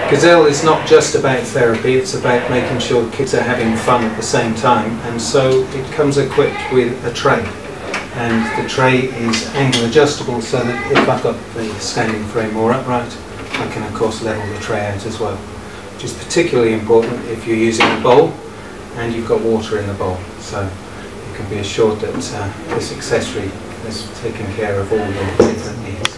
Gazelle is not just about therapy, it's about making sure kids are having fun at the same time, and so it comes equipped with a tray. And the tray is angle adjustable so that if I've got the standing frame more upright, I can of course level the tray out as well, which is particularly important if you're using a bowl and you've got water in the bowl. So you can be assured that this accessory has taken care of all your different needs.